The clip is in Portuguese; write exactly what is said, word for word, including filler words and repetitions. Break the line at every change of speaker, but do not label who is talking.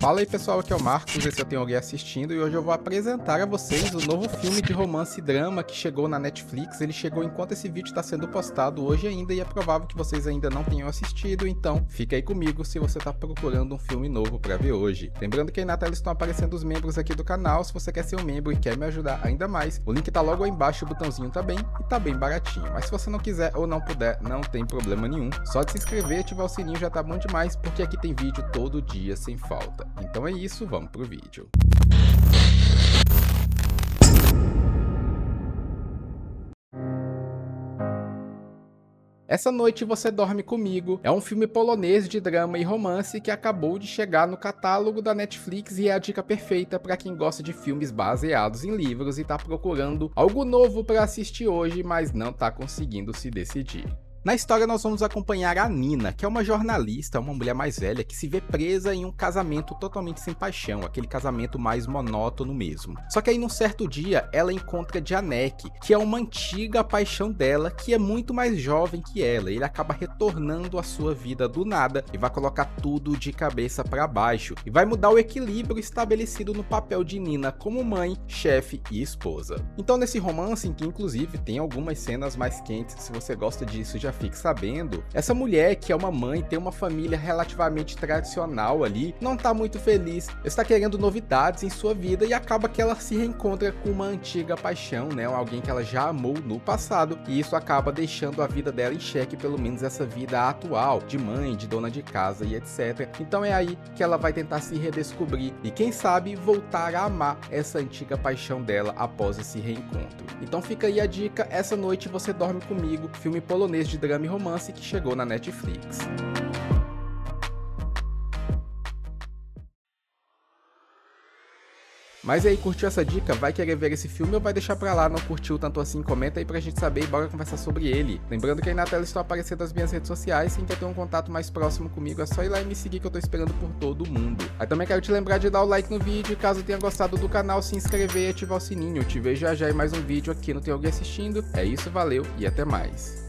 Fala aí pessoal, aqui é o Marcos, esse eu tenho alguém assistindo e hoje eu vou apresentar a vocês o novo filme de romance e drama que chegou na Netflix. Ele chegou enquanto esse vídeo está sendo postado hoje ainda e é provável que vocês ainda não tenham assistido, então fica aí comigo se você está procurando um filme novo para ver hoje. Lembrando que aí na tela estão aparecendo os membros aqui do canal. Se você quer ser um membro e quer me ajudar ainda mais, o link tá logo aí embaixo, o botãozinho tá bem e tá bem baratinho. Mas se você não quiser ou não puder, não tem problema nenhum, só de se inscrever e ativar o sininho já tá bom demais, porque aqui tem vídeo todo dia sem falta. Então é isso, vamos pro vídeo. Essa Noite Você Dorme Comigo é um filme polonês de drama e romance que acabou de chegar no catálogo da Netflix e é a dica perfeita para quem gosta de filmes baseados em livros e tá procurando algo novo para assistir hoje, mas não tá conseguindo se decidir. Na história nós vamos acompanhar a Nina, que é uma jornalista, uma mulher mais velha que se vê presa em um casamento totalmente sem paixão, aquele casamento mais monótono mesmo. Só que aí num certo dia ela encontra Janek, que é uma antiga paixão dela, que é muito mais jovem que ela. Ele acaba retornando à sua vida do nada e vai colocar tudo de cabeça para baixo e vai mudar o equilíbrio estabelecido no papel de Nina como mãe, chefe e esposa. Então nesse romance, em que inclusive tem algumas cenas mais quentes, se você gosta disso já fique sabendo, essa mulher que é uma mãe, tem uma família relativamente tradicional ali, não tá muito feliz, está querendo novidades em sua vida e acaba que ela se reencontra com uma antiga paixão, né, alguém que ela já amou no passado, e isso acaba deixando a vida dela em xeque, pelo menos essa vida atual, de mãe, de dona de casa e etcétera. Então é aí que ela vai tentar se redescobrir e quem sabe voltar a amar essa antiga paixão dela após esse reencontro. Então fica aí a dica, Essa Noite Você Dorme Comigo, filme polonês de drama e romance que chegou na Netflix. Mas aí, curtiu essa dica? Vai querer ver esse filme ou vai deixar pra lá? Não curtiu tanto assim? Comenta aí pra gente saber e bora conversar sobre ele. Lembrando que aí na tela estão aparecendo as minhas redes sociais. Quem quer ter um contato mais próximo comigo é só ir lá e me seguir, que eu tô esperando por todo mundo. Aí também quero te lembrar de dar o like no vídeo e caso tenha gostado do canal, se inscrever e ativar o sininho. Eu te vejo já já em mais um vídeo aqui no Tem Alguém Assistindo. É isso, valeu e até mais.